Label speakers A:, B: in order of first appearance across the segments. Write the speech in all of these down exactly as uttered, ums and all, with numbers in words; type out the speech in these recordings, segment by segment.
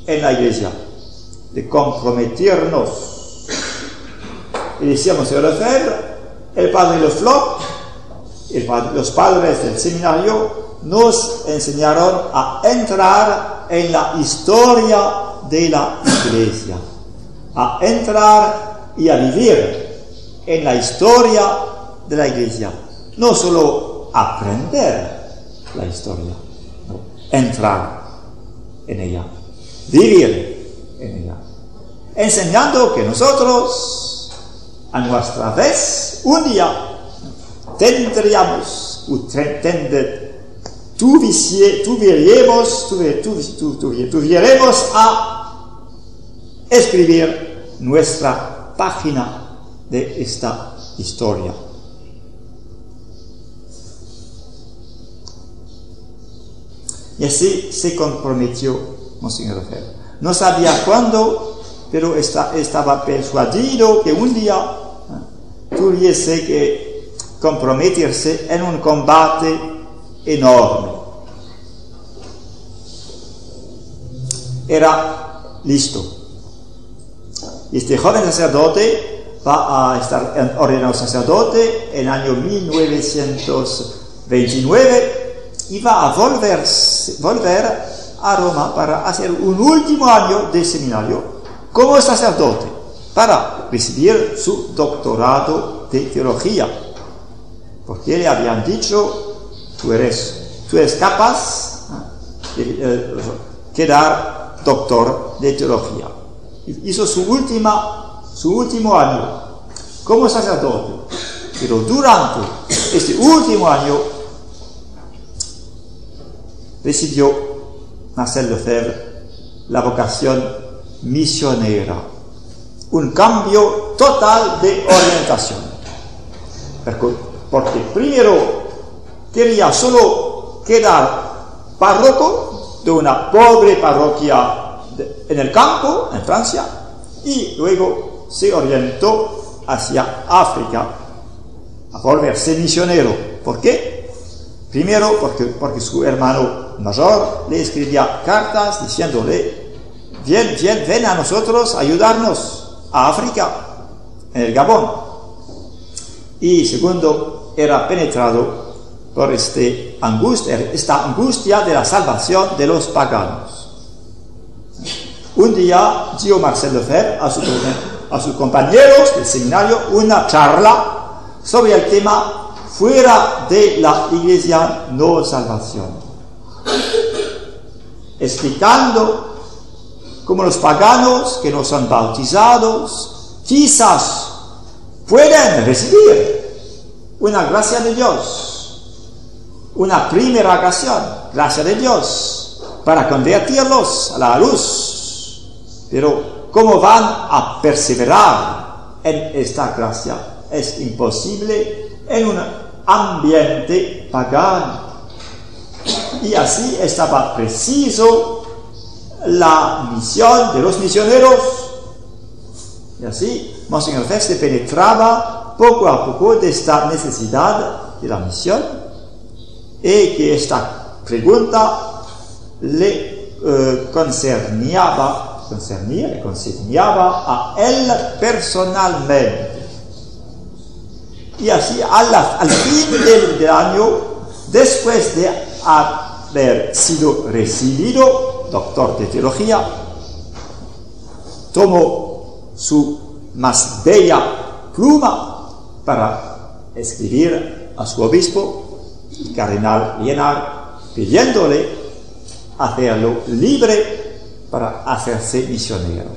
A: en la iglesia, de comprometernos. Y decíamos, señor Lefebvre, el padre Lefloc, el padre, los padres del seminario, nos enseñaron a entrar en la historia de la iglesia, a entrar y a vivir en la historia de la iglesia. No solo aprender la historia, no, entrar en ella, vivir en ella, enseñando que nosotros, a nuestra vez, un día tendríamos, tuviéramos, tuviéramos a escribir nuestra página de esta historia. Y así se comprometió Monseñor Lefebvre. No sabía cuándo, pero está, estaba persuadido que un día ¿eh? tuviese que comprometerse en un combate enorme. Era listo. Este joven sacerdote va a estar ordenado sacerdote en el año mil novecientos veintinueve y va a volver, volver a Roma para hacer un último año de seminario como sacerdote, para recibir su doctorado de teología. Porque le habían dicho, tú eres, tú eres capaz de eh, quedar doctor de teología. Hizo su, última, su último año como sacerdote, pero durante este último año recibió Marcel Lefebvre la vocación misionera, un cambio total de orientación. Porque primero quería solo quedar párroco de una pobre parroquia de, en el campo, en Francia, y luego se orientó hacia África a volverse misionero. ¿Por qué? Primero porque, porque su hermano mayor le escribía cartas diciéndole, ven, ven, ven a nosotros a ayudarnos a África, en el Gabón. Y segundo, era penetrado por este angustia, esta angustia de la salvación de los paganos. Un día dio Marcel Lefebvre a, su, a sus compañeros del seminario una charla sobre el tema fuera de la iglesia no salvación, explicando cómo los paganos que no son bautizados quizás pueden recibir una gracia de Dios, una primera ocasión, gracia de Dios, para convertirlos a la luz. Pero cómo van a perseverar en esta gracia es imposible en un ambiente pagano. Y así estaba preciso la misión de los misioneros. Y así Monseñor Lefebvre se penetraba poco a poco de esta necesidad de la misión, y que esta pregunta le eh, concernía, concernía, le concernía a él personalmente. Y así al, al fin del, del año, después de haber sido recibido doctor de teología, tomó su más bella pluma para escribir a su obispo, el cardenal Liénard, pidiéndole hacerlo libre para hacerse misionero.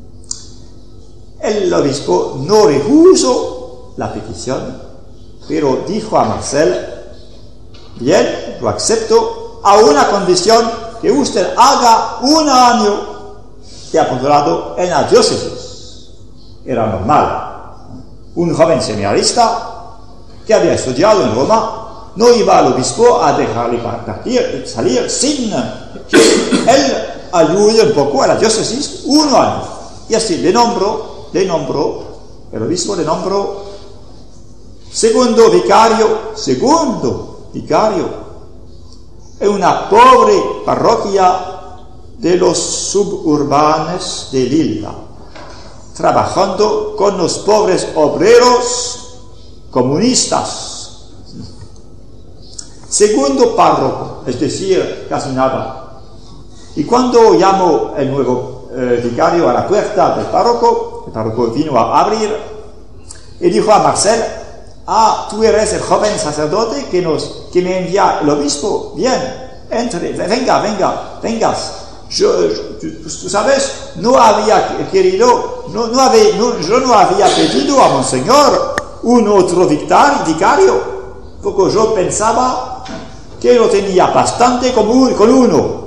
A: El obispo no rehusó la petición, pero dijo a Marcel, bien, lo acepto, a una condición que usted haga un año de apostolado en la diócesis. Era normal. Un joven seminarista que había estudiado en Roma no iba al obispo a dejarle partir, salir sin que él ayude un poco a la diócesis un año. Y así le nombró, le nombró, el obispo le nombró segundo vicario, segundo vicario en una pobre parroquia de los suburbanos de Lilla, trabajando con los pobres obreros comunistas. Segundo párroco, es decir, casi nada. Y cuando llamó el nuevo eh, vicario a la puerta del párroco, el párroco vino a abrir y dijo a Marcel: ah, tú eres el joven sacerdote que, nos, que me envía el obispo. Bien, entre, venga, venga, vengas. Yo, yo tú, tú sabes, no había querido, no, no había, no, yo no había pedido a Monseñor un otro vicario, porque yo pensaba que no tenía bastante común con uno.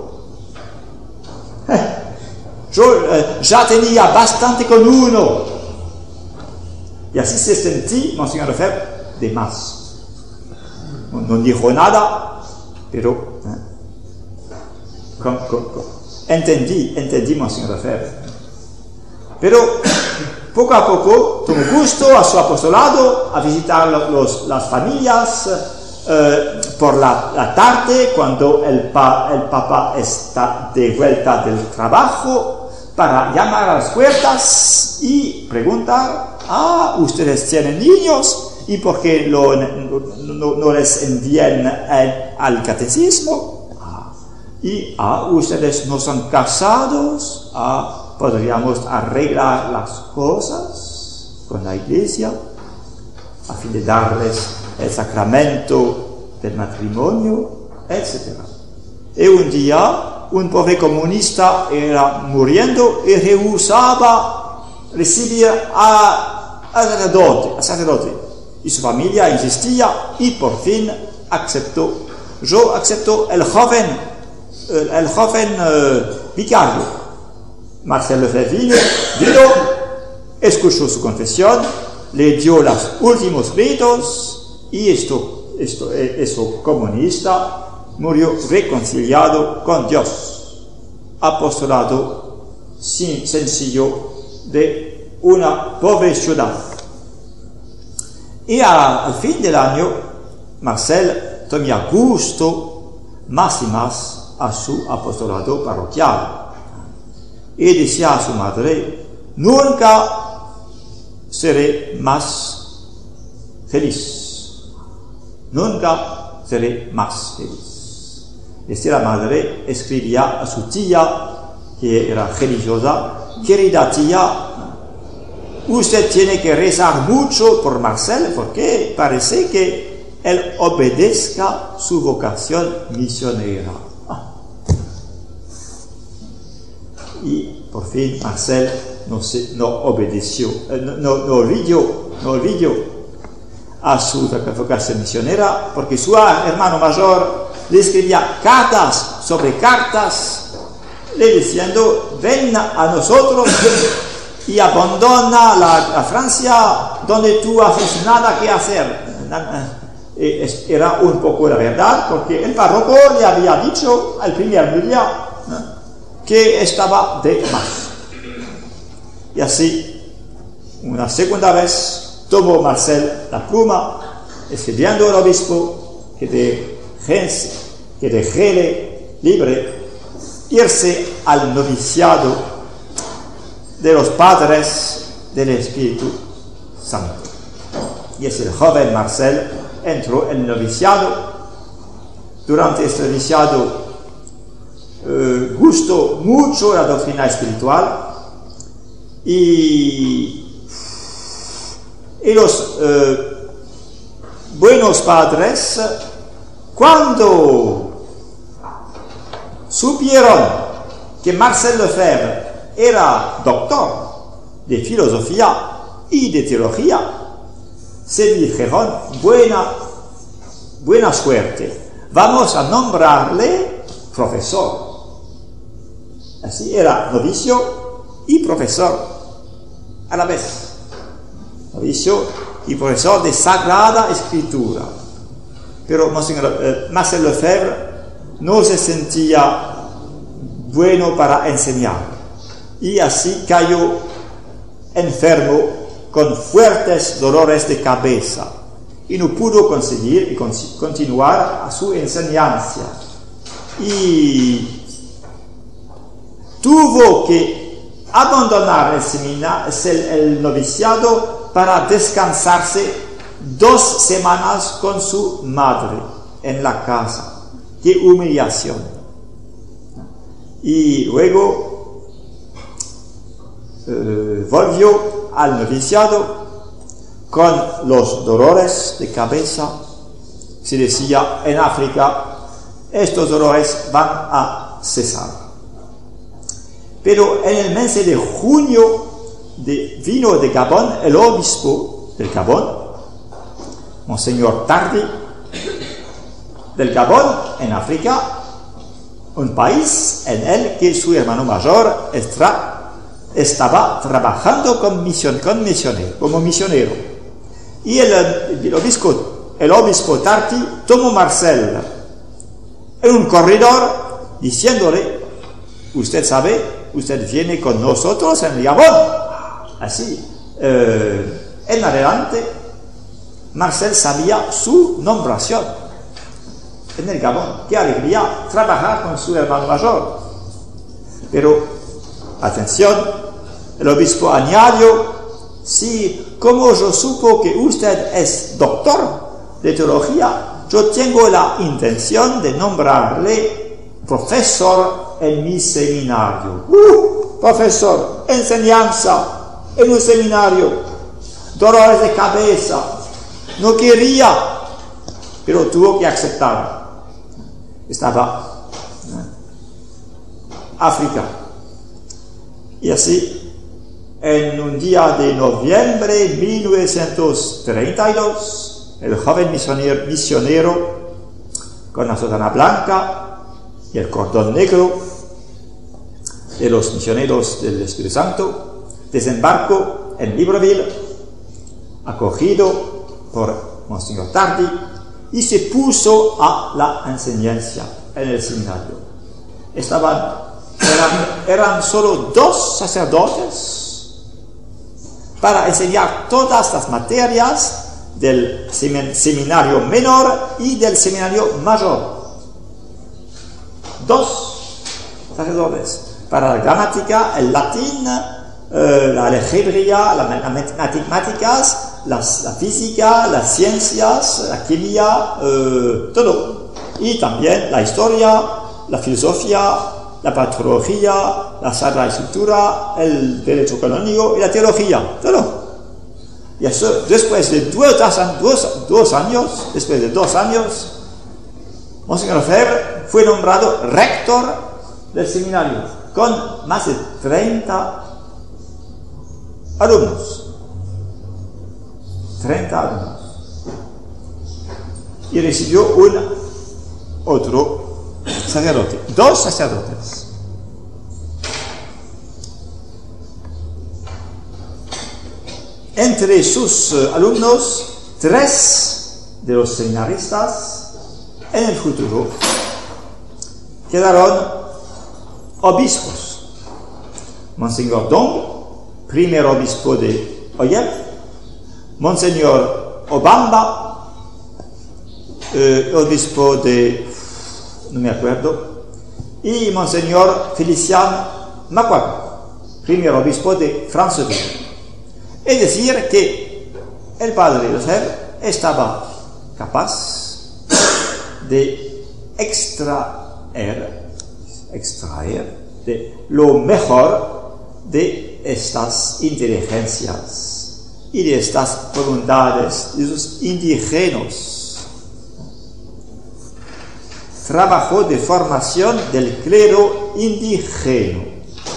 A: Yo eh, ya tenía bastante con uno. Y así se sentí Monseñor Lefebvre de más. No, no dijo nada, pero eh, con, con, con, entendí, entendí Monseñor Lefebvre. Pero poco a poco tomó gusto a su apostolado, a visitar los, las familias eh, por la, la tarde, cuando el, pa, el Papa está de vuelta del trabajo, para llamar a las puertas y preguntar: ah, ustedes tienen niños, ¿y por qué lo, no, no, no les envían al, al catecismo? Ah, y ah, ustedes no son casados, ah, podríamos arreglar las cosas con la iglesia a fin de darles el sacramento del matrimonio, etcétera. Y un día un pobre comunista era muriendo y rehusaba recibir a, a sacerdote, a sacerdote. Y su familia insistía y por fin aceptó. Yo acepto el joven, el, el joven uh, vicario. Marcel Lefebvre vino, vino, escuchó su confesión, le dio los últimos ritos y esto, esto, eso comunista murió reconciliado con Dios. Apostolado sencillo de una pobre ciudad. Y a, al fin del año, Marcel tomaba gusto más y más a su apostolado parroquial. Y decía a su madre: nunca seré más feliz. Nunca seré más feliz. Esta la madre escribía a su tía, que era religiosa: querida tía, usted tiene que rezar mucho por Marcel, porque parece que él obedezca su vocación misionera. Ah. Y por fin Marcel no, se, no obedeció, no, no, no olvidó, no olvidó a su vocación misionera, porque su hermano mayor le escribía cartas sobre cartas, le diciendo: ven a nosotros y abandona la, la Francia, donde tú haces nada que hacer. Era un poco la verdad, porque el párroco le había dicho al primer día que estaba de más. Y así, una segunda vez, tomó Marcel la pluma, escribiendo al obispo que de que dejéle libre irse al noviciado de los padres del Espíritu Santo. Y es el joven Marcel entró en el noviciado. Durante este noviciado eh, gustó mucho la doctrina espiritual y, y los eh, buenos padres, cuando supieron que Marcel Lefebvre era doctor de filosofía y de teología, se dijeron: buena, buena suerte, vamos a nombrarle profesor. Así era novicio y profesor a la vez. Novicio y profesor de Sagrada Escritura. Pero Monseñor, eh, Marcel Lefebvre no se sentía bueno para enseñar. Y así cayó enfermo con fuertes dolores de cabeza y no pudo conseguir y con, continuar a su enseñanza. Y tuvo que abandonar el, semina, el, el noviciado para descansarse dos semanas con su madre en la casa. ¡Qué humillación! Y luego eh, volvió al noviciado con los dolores de cabeza. Se decía en África, estos dolores van a cesar. Pero en el mes de junio de, vino de Gabón el obispo del Gabón, Monseñor Tardy, del Gabón, en África, un país en el que su hermano mayor extra, estaba trabajando con misión, con misionero, como misionero. Y el, el, obispo, el obispo Tardy tomó Marcel en un corredor diciéndole, usted sabe, usted viene con nosotros en el Gabón. Así, eh, en adelante, Marcel sabía su nombración en el Gabón. Qué alegría trabajar con su hermano mayor. Pero, atención, el obispo añadió, sí, como yo supo que usted es doctor de teología, yo tengo la intención de nombrarle profesor en mi seminario. ¡Uh! Profesor, enseñanza en un seminario, dolores de cabeza. No quería, pero tuvo que aceptar. Estaba en África. Y así, en un día de noviembre de mil novecientos treinta y dos, el joven misionero, misionero con la sotana blanca y el cordón negro de los misioneros del Espíritu Santo desembarcó en Libreville, acogido por Monseñor Tardy, y se puso a la enseñanza en el seminario. Estaban, eran, eran solo dos sacerdotes para enseñar todas las materias del seminario menor y del seminario mayor. Dos sacerdotes para la gramática, el latín, eh, la algebra, las matemáticas, las, la física, las ciencias, la química, eh, todo. Y también la historia, la filosofía, la patrología, la Sagrada Escritura, el derecho canónico y la teología, todo. Y eso, después de dos, dos, dos años, después de dos años, Monseñor Lefebvre fue nombrado rector del seminario, con más de treinta alumnos. treinta alumnos. Y recibió un otro sacerdote, dos sacerdotes. Entre sus uh, alumnos, tres de los seminaristas en el futuro quedaron obispos. Monseñor Dong, primer obispo de Oyep, Monseñor Obamba, eh, obispo de, no me acuerdo, y Monseñor Felician Macuac, primer obispo de Franceville. Es decir, que el padre Lefebvre estaba capaz de extraer, extraer de lo mejor de estas inteligencias y de estas voluntades de esos indígenas. Trabajo de formación del clero indígena.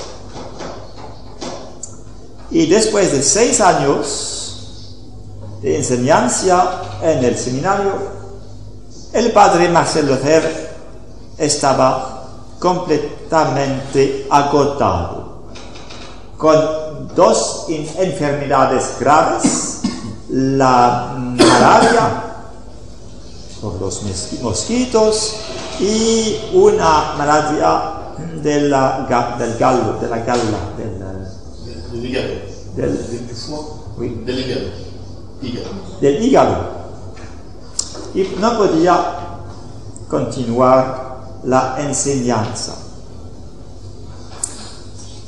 A: Y después de seis años de enseñanza en el seminario, el padre Marcel Lefebvre estaba completamente agotado, con dos enfermedades graves, la malaria por los mosquitos y una malaria de la, del gallo, de la gala, del,
B: del hígado,
A: del,
B: del,
A: oui,
B: del hígado. hígado.
A: del hígado. Y no podía continuar la enseñanza.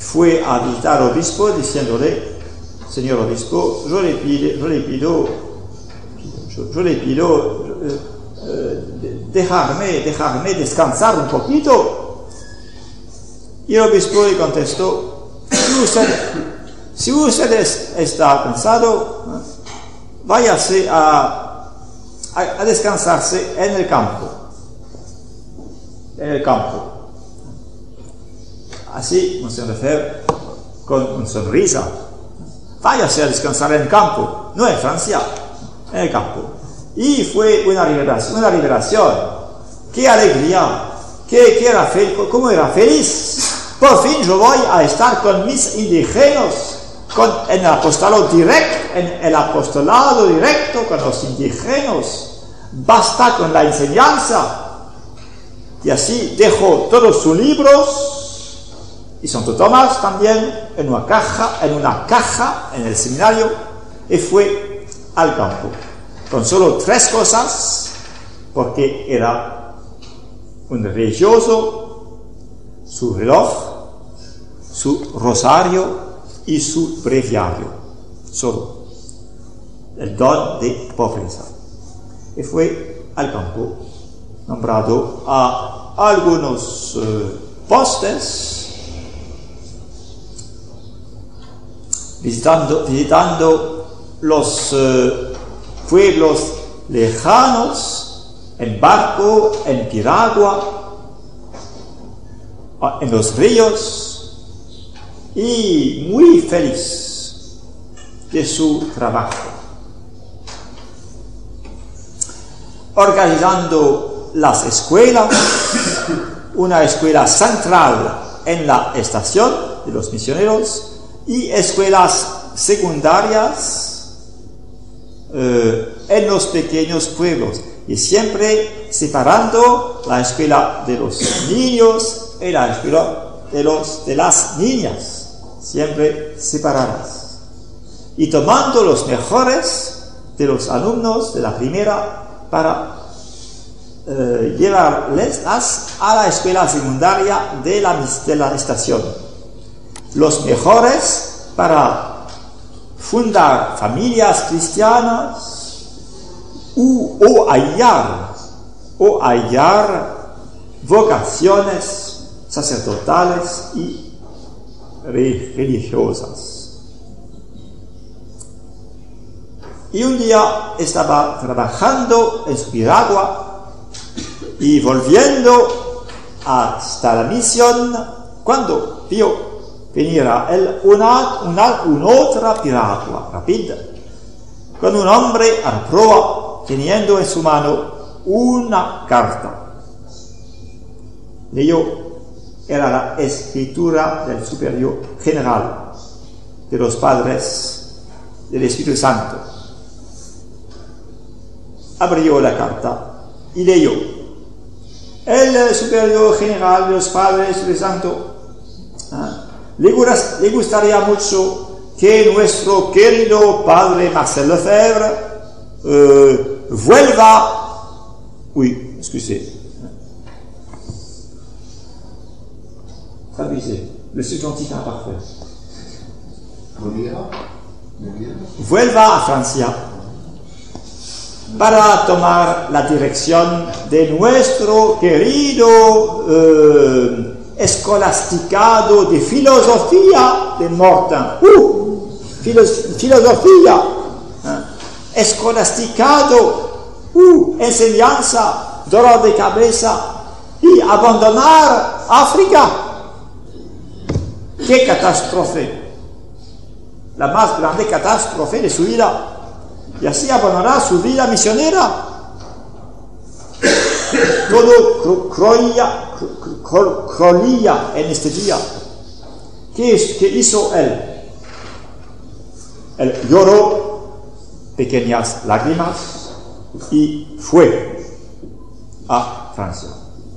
A: fue a visitar al obispo diciéndole: señor obispo, yo le pido, yo le pido, yo, yo le pido eh, eh, dejarme, dejarme descansar un poquito. Y el obispo le contestó: si usted, si usted es, está cansado, ¿eh? váyase a, a, a descansarse en el campo. En el campo. Así, Monseñor Lefebvre, con una sonrisa: váyase a descansar en el campo, no en Francia, en el campo. Y fue una liberación, una liberación. ¡Qué alegría! ¡Qué, qué era fe, cómo era feliz! Por fin yo voy a estar con mis indígenas, con, en el apostolado directo, en el apostolado directo con los indígenas. Basta con la enseñanza. Y así dejó todos sus libros y Santo Tomás también en una caja, en una caja en el seminario, y fue al campo con solo tres cosas, porque era un religioso: su reloj, su rosario y su breviario, solo el don de pobreza. Y fue al campo, nombrado a algunos uh, postes, visitando, visitando los uh, pueblos lejanos, en barco, en piragua, en los ríos, y muy feliz de su trabajo, organizando las escuelas, una escuela central en la estación de los misioneros y escuelas secundarias eh, en los pequeños pueblos, y siempre separando la escuela de los niños y la escuela de, los, de las niñas, siempre separadas, y tomando los mejores de los alumnos de la primera para eh, llevarles a la escuela secundaria de la, de la estación, los mejores para fundar familias cristianas u, o hallar o hallar vocaciones sacerdotales y religiosas. Y un día estaba trabajando en su piragua y volviendo hasta la misión, cuando vio venir a él una, una, una otra piragua rápida, con un hombre a proa teniendo en su mano una carta. Leyó: era la escritura del superior general de los padres del Espíritu Santo. Abrió la carta y leyó: el superior general de los padres del Espíritu Santo, ¿ah? le, le gustaría mucho que nuestro querido padre Marcel Lefebvre eh, vuelva. Oui, excusez. Traduisez. Le subjonctif imparfait. Vuelva a Francia para tomar la dirección de nuestro querido eh, escolasticado de filosofía de Mortain. Uh, filo, filosofía, ¿eh? Escolasticado, uh, enseñanza, dolor de cabeza, y abandonar África. ¡Qué catástrofe! La más grande catástrofe de su vida. Y así abandonará su vida misionera. Todo croía, croía en este día. ¿Qué, es, ¿Qué hizo él? Él lloró pequeñas lágrimas y fue a Francia.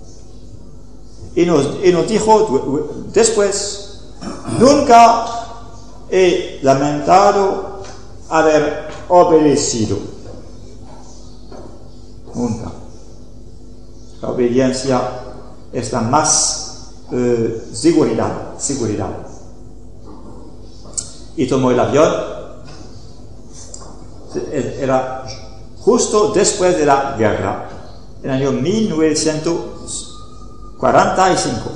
A: Y nos, y nos dijo después: nunca he lamentado haber obedecido. Nunca. La obediencia es la más eh, seguridad, seguridad y tomó el avión. Era justo después de la guerra, en el año mil novecientos cuarenta y cinco.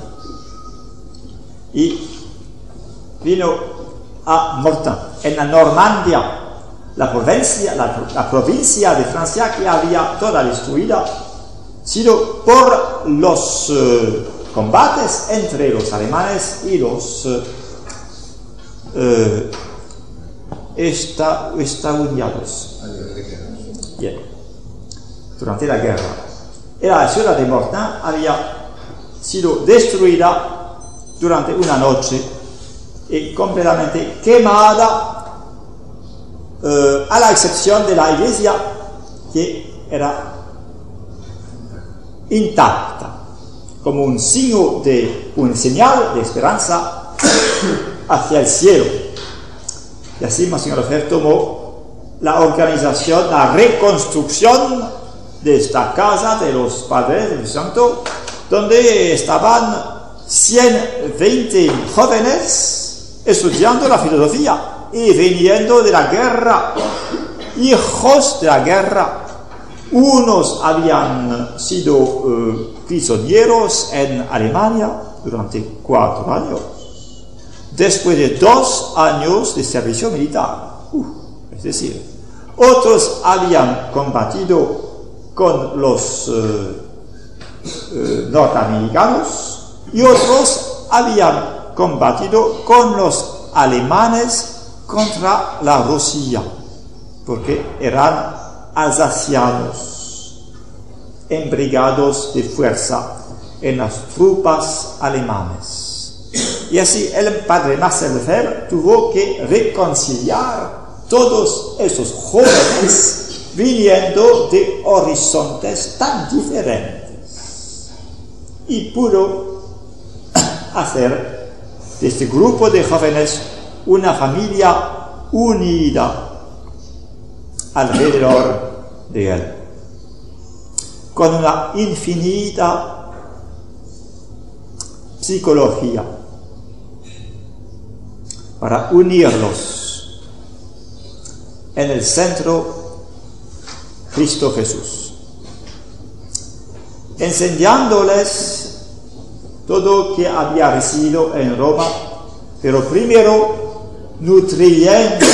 A: Y vino a Mortain, en la Normandía, la provincia, la, la provincia de Francia que había toda destruida, sido por los uh, combates entre los alemanes y los uh, uh, esta, estadounidenses. Bien. Durante la guerra. Y la ciudad de Mortain había sido destruida durante una noche y completamente quemada, Uh, a la excepción de la iglesia que era intacta, como un signo de un señal de esperanza hacia el cielo. Y así Monseñor Lefebvre tomó la organización, la reconstrucción de esta casa de los padres del santo, donde estaban ciento veinte jóvenes estudiando la filosofía y viniendo de la guerra, hijos de la guerra. Unos habían sido uh, prisioneros en Alemania durante cuatro años, después de dos años de servicio militar. Uh, es decir, otros habían combatido con los uh, uh, norteamericanos y otros habían combatido con los alemanes contra la Rusia, porque eran alsacianos, embriagados de fuerza en las tropas alemanas. Y así el padre Marcel Lefebvre tuvo que reconciliar todos esos jóvenes viniendo de horizontes tan diferentes. Y pudo hacer de este grupo de jóvenes una familia unida alrededor de él, con una infinita psicología para unirlos en el centro Cristo Jesús, enseñándoles todo lo que había recibido en Roma, pero primero nutriendo,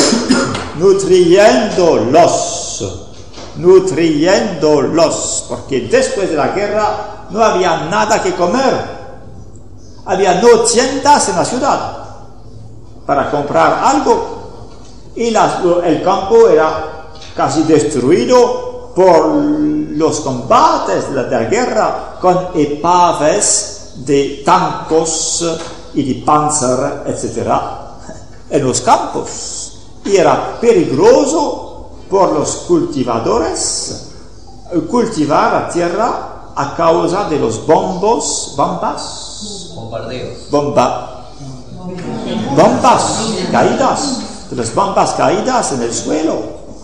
A: nutriéndolos, nutriéndolos, porque después de la guerra no había nada que comer, había no tiendas en la ciudad para comprar algo, y la, el campo era casi destruido por los combates de la, de la guerra con epaves de tancos y de panzer, etcétera, en los campos, y era peligroso por los cultivadores cultivar la tierra a causa de los bombos, bombas,
C: bombardeos,
A: bomba, bombas caídas, de las bombas caídas en el suelo.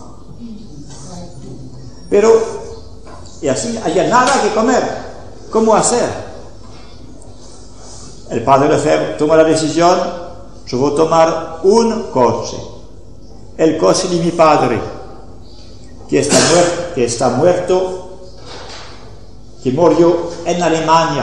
A: Pero, y así, había nada que comer. ¿Cómo hacer? El padre Lefebvre tomó la decisión: yo voy a tomar un coche, el coche de mi padre, que está muerto, que está muerto, que murió en Alemania,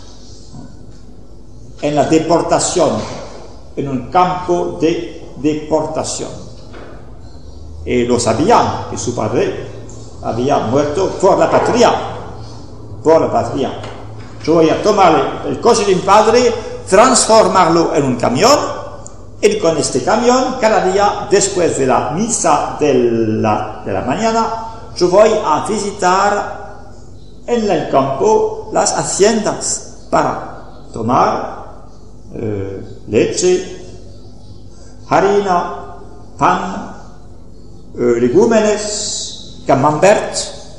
A: en la deportación, en un campo de deportación. Y lo sabían, que su padre había muerto por la patria, por la patria. Yo voy a tomar el coche de mi padre, transformarlo en un camión, y con este camión, cada día, después de la misa de la, de la mañana, yo voy a visitar en el campo las haciendas para tomar eh, leche, harina, pan, eh, legúmenes, camembert,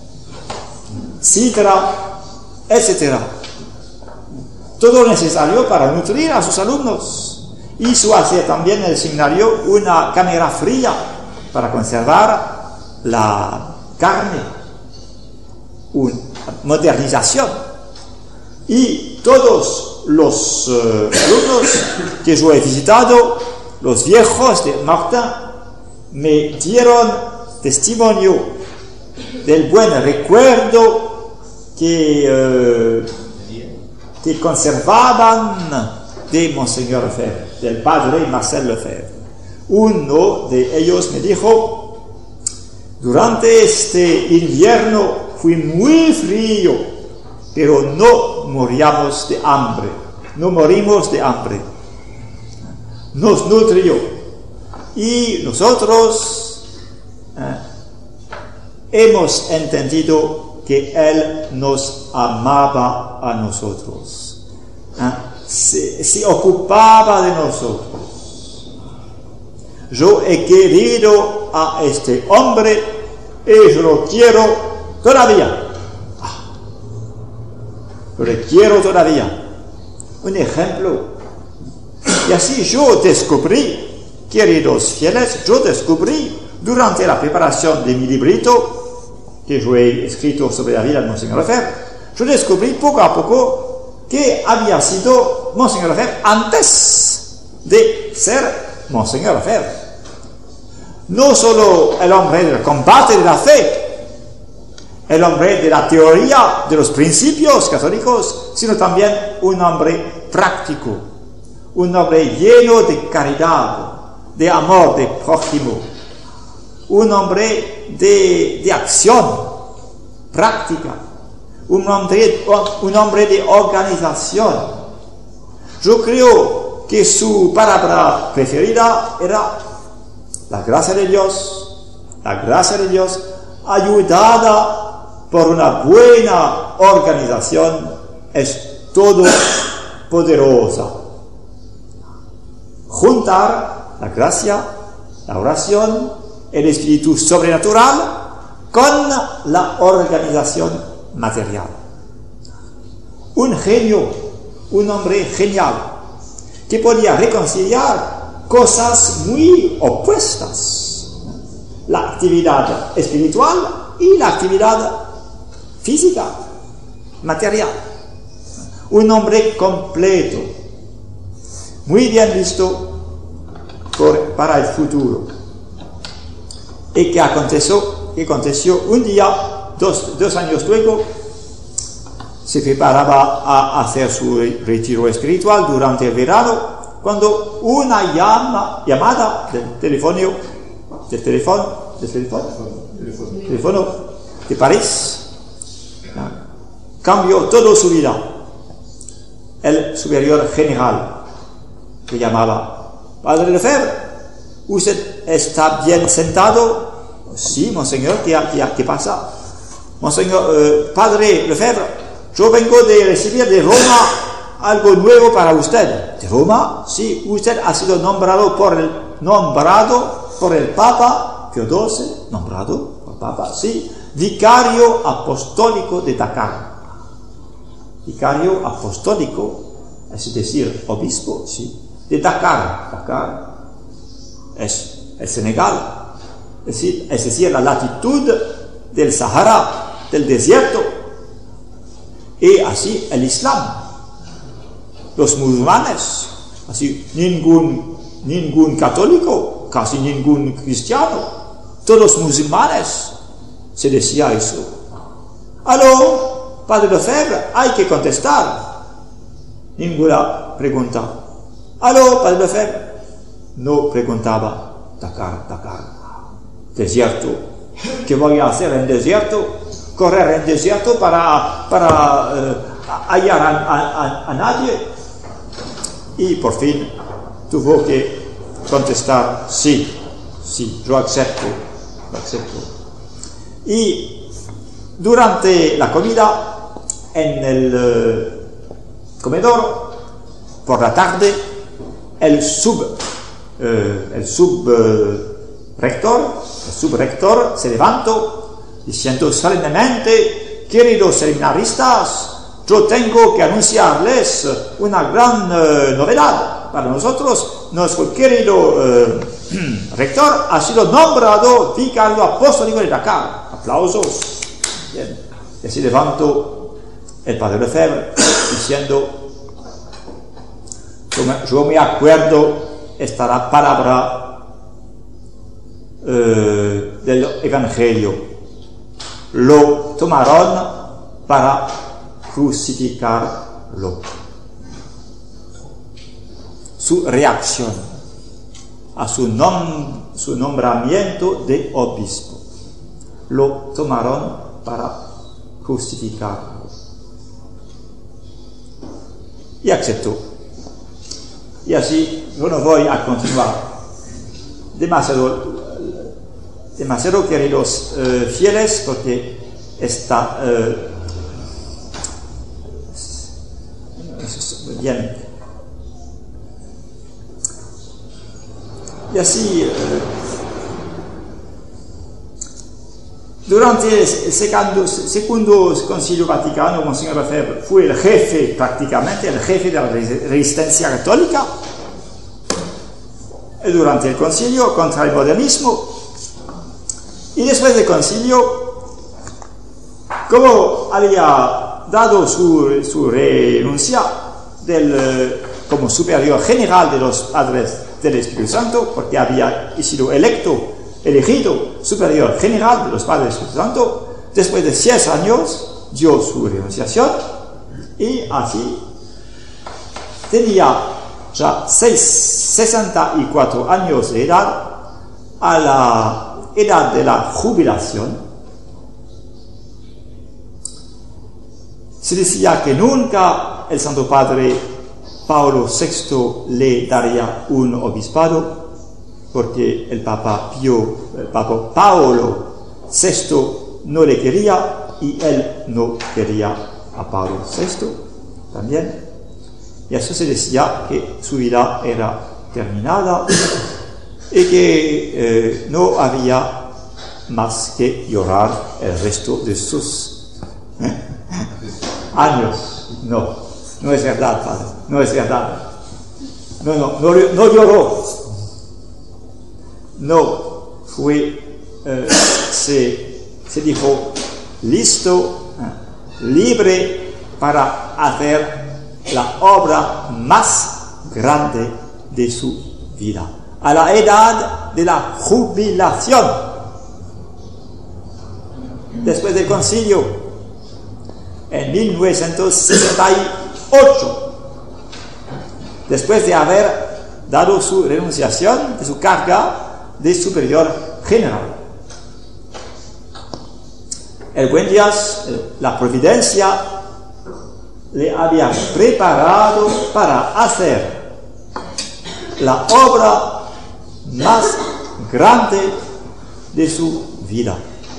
A: sidra, etcétera. Todo lo necesario para nutrir a sus alumnos. Hizo hacer también el seminario una cámara fría para conservar la carne, una modernización. Y todos los uh, alumnos que yo he visitado los viejos de Martin me dieron testimonio del buen recuerdo que, eh, que conservaban de Monseñor Lefebvre, del padre Marcel Lefebvre. Uno de ellos me dijo: durante este invierno fue muy frío, pero no moríamos de hambre, no morimos de hambre. Nos nutrió. Y nosotros eh, hemos entendido que Él nos amaba a nosotros. Eh, se, se ocupaba de nosotros. Yo he querido a este hombre y yo lo quiero todavía. Ah, lo quiero todavía. Un ejemplo. Y así yo descubrí, queridos fieles, yo descubrí durante la preparación de mi librito que yo he escrito sobre la vida de Monseñor Lefebvre, yo descubrí poco a poco que había sido Monseñor Lefebvre antes de ser Monseñor Lefebvre. No solo el hombre del combate de la fe, el hombre de la teoría de los principios católicos, sino también un hombre práctico, un hombre lleno de caridad, de amor de prójimo, un hombre de, de acción práctica, un hombre, un hombre de organización. Yo creo que su palabra preferida era la gracia de Dios, la gracia de Dios ayudada por una buena organización es todo poderosa. Juntar la gracia, la oración, el espíritu sobrenatural con la organización material. Un genio, un hombre genial, que podía reconciliar cosas muy opuestas: la actividad espiritual y la actividad física, material. Un hombre completo, muy bien visto por, para el futuro. Y que aconteció, que aconteció un día, dos, dos años luego, se preparaba a hacer su retiro espiritual durante el verano, cuando una llama, llamada del teléfono, del teléfono, del teléfono, teléfono, teléfono de París, cambió toda su vida. El superior general que llamaba: Padre Lefebvre, ¿usted está bien sentado? Sí, monseñor, ¿qué, qué, qué pasa? Monseñor, eh, Padre Lefebvre, yo vengo de recibir de Roma algo nuevo para usted. ¿De Roma? Sí, usted ha sido nombrado por el, nombrado por el Papa Pío doce, nombrado por el Papa, sí, vicario apostólico de Dakar. Vicario apostólico, es decir, obispo, sí, de Dakar. Dakar es el Senegal, es decir, es decir, la latitud del Sahara, del desierto. Y así el Islam, los musulmanes, así ningún, ningún católico, casi ningún cristiano, todos los musulmanes, se decía eso. Aló, Padre Lefebvre, hay que contestar. Ninguna pregunta. Aló, Padre Lefebvre. No preguntaba. Dakar, Dakar. Desierto. ¿Qué voy a hacer en desierto? Correr en desierto para, para uh, hallar a, a, a nadie. Y por fin tuvo que contestar: sí, sí, yo acepto, lo acepto. Y durante la comida, en el uh, comedor, por la tarde, el sub, uh, el sub uh, rector, el subrector se levantó diciendo solemnemente: queridos seminaristas, yo tengo que anunciarles una gran uh, novedad. Para nosotros, nuestro querido uh, rector ha sido nombrado vicario apostólico de Dakar. Aplausos. Bien. Y se levantó el Padre Lefebvre diciendo: yo me, yo me acuerdo esta palabra eh, del Evangelio. Lo tomaron para crucificarlo. Su reacción a su, nom su nombramiento de obispo. Lo tomaron para crucificarlo. Y aceptó. Y así yo no voy a continuar demasiado, demasiado queridos eh, fieles, porque está eh, bien. Y así, eh, durante el segundo, segundo Concilio Vaticano, Monsignor Lefebvre fue el jefe, prácticamente, el jefe de la resistencia católica. Y durante el concilio contra el modernismo. Y después del concilio, como había dado su, su renuncia del, como superior general de los padres del Espíritu Santo, porque había sido electo, elegido superior general de los padres del Espíritu Santo, después de seis años dio su renunciación y así tenía ya sesenta y cuatro años de edad. A la edad de la jubilación se decía que nunca el Santo Padre Pablo sexto le daría un obispado, porque el Papa Pío, el Papa Paolo sexto no le quería y él no quería a Pablo sexto también. Y eso se decía que su vida era terminada y que eh, no había más que llorar el resto de sus ¿eh? años. No, no es verdad, padre, no es verdad. No, no, no, no lloró. No fue, eh, se, se dijo, listo, eh, libre para hacer la obra más grande de su vida, a la edad de la jubilación. Después del concilio, en mil novecientos sesenta y ocho, después de haber dado su renunciación de su carga de superior general, el buen Dios, la providencia, le había preparado para hacer la obra más grande de su vida.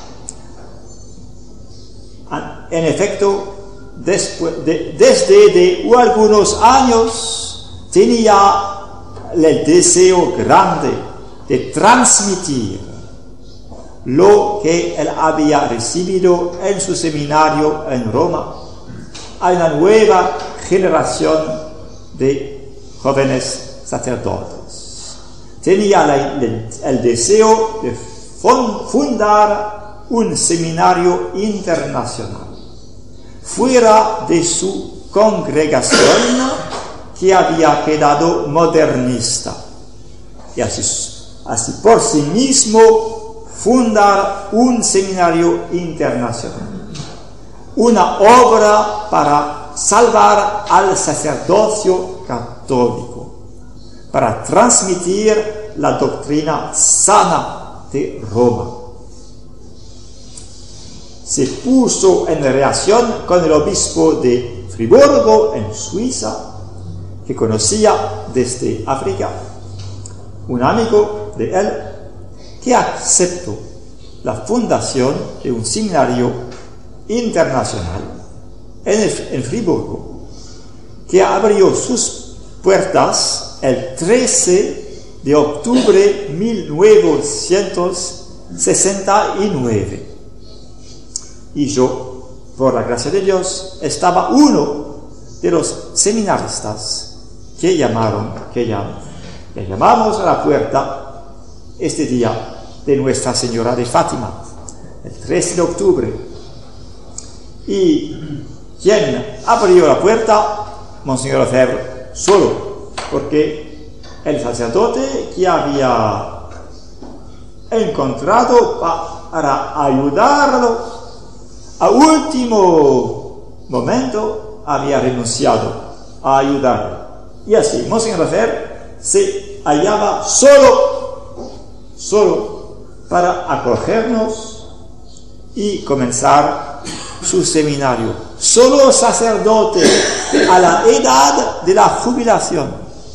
A: En efecto, después de, desde de algunos años tenía el deseo grande de transmitir lo que él había recibido en su seminario en Roma a una nueva generación de jóvenes sacerdotes. Tenía la, el, el deseo de fundar un seminario internacional fuera de su congregación, que había quedado modernista, y así, así por sí mismo fundar un seminario internacional, una obra para salvar al sacerdocio católico, para transmitir la doctrina sana de Roma. Se puso en relación con el obispo de Friburgo, en Suiza, que conocía desde África, un amigo de él, que aceptó la fundación de un seminario internacional en, el, en Friburgo, que abrió sus puertas el trece de octubre de mil novecientos sesenta y nueve. Y yo, por la gracia de Dios, estaba uno de los seminaristas que llamaron, que, llam, que llamamos a la puerta este día de Nuestra Señora de Fátima, el trece de octubre. Y quien abrió la puerta, Monsignor Lefebvre, solo, porque el sacerdote que había encontrado para ayudarlo, a último momento había renunciado a ayudarlo. Y así, Monseñor Lefebvre se hallaba solo, solo para acogernos y comenzar su seminario. Solo sacerdote a la edad de la jubilación.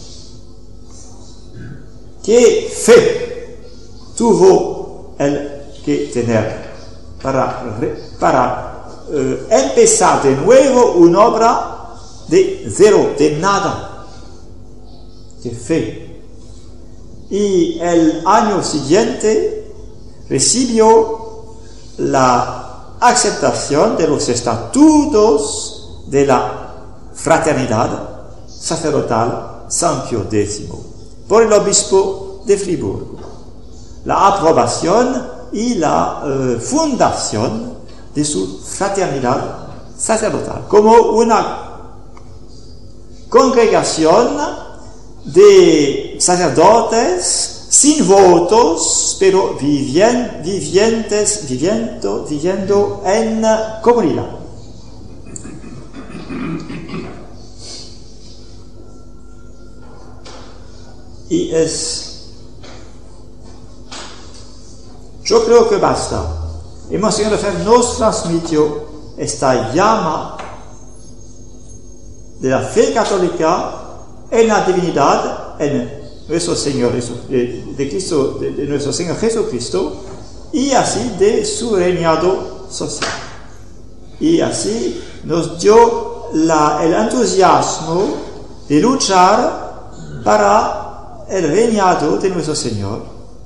A: ¿Qué fe tuvo él que tener para, para eh, empezar de nuevo una obra de cero, de nada? ¡Qué fe! Y el año siguiente recibió la aceptación de los estatutos de la fraternidad sacerdotal San Pío décimo por el obispo de Friburgo, la aprobación y la eh, fundación de su fraternidad sacerdotal como una congregación de sacerdotes sin votos, pero vivien, vivientes, viviendo, viviendo en comunidad. Y es, yo creo que basta. Y Monseñor Lefebvre nos transmitió esta llama de la fe católica en la divinidad, en nuestro Señor, de, de, Cristo, de, de nuestro Señor Jesucristo, y así de su reinado social. Y así nos dio la, el entusiasmo de luchar para el reinado de nuestro Señor,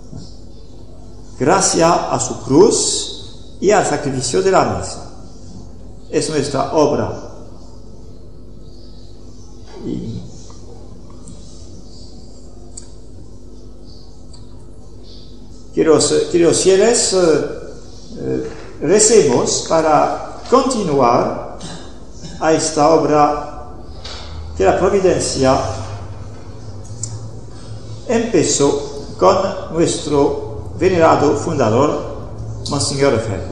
A: gracias a su cruz y al sacrificio de la misa. Es nuestra obra. Y Queridos, queridos fieles, eh, eh, recemos para continuar a esta obra que la providencia empezó con nuestro venerado fundador, Monseñor Lefebvre.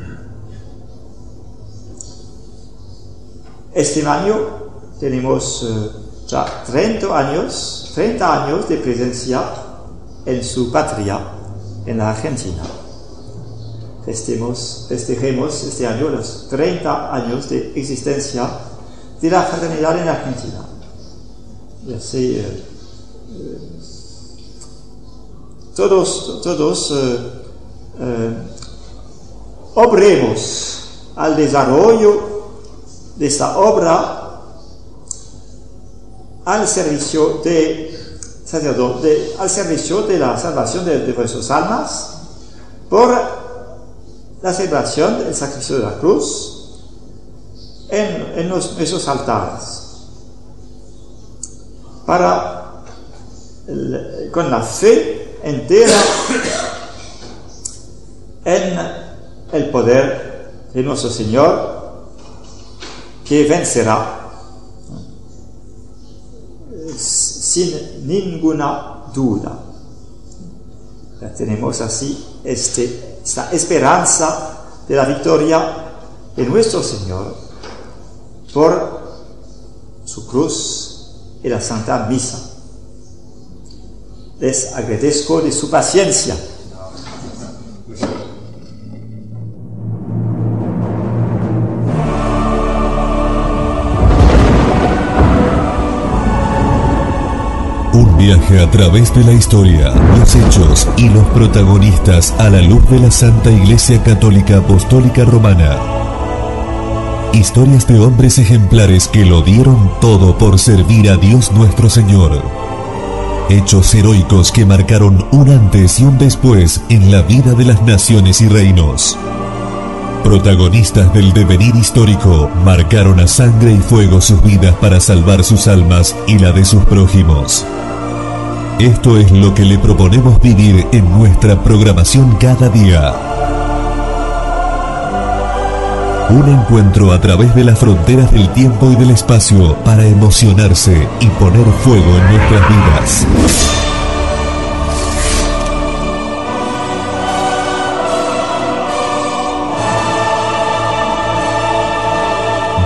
A: Este año tenemos eh, ya treinta años, treinta años de presencia en su patria, en la Argentina. Festemos, festejemos este año los treinta años de existencia de la fraternidad en Argentina. Y así eh, eh, todos, todos eh, eh, obremos al desarrollo de esta obra al servicio de sacerdote, al servicio de la salvación de, de vuestras almas, por la celebración del sacrificio de la cruz en, en los, esos altares, para el, con la fe entera en el poder de nuestro Señor, que vencerá sin ninguna duda. Ya tenemos así este, esta esperanza de la victoria de nuestro Señor por su cruz y la Santa Misa. Les agradezco de su paciencia.
C: Un viaje a través de la historia, los hechos y los protagonistas a la luz de la Santa Iglesia Católica Apostólica Romana. Historias de hombres ejemplares que lo dieron todo por servir a Dios nuestro Señor. Hechos heroicos que marcaron un antes y un después en la vida de las naciones y reinos. Protagonistas del devenir histórico, marcaron a sangre y fuego sus vidas para salvar sus almas y la de sus prójimos. Esto es lo que le proponemos vivir en nuestra programación cada día. Un encuentro a través de las fronteras del tiempo y del espacio para emocionarse y poner fuego en nuestras vidas.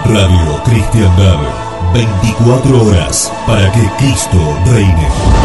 C: Radio Cristiandad, veinticuatro horas para que Cristo reine.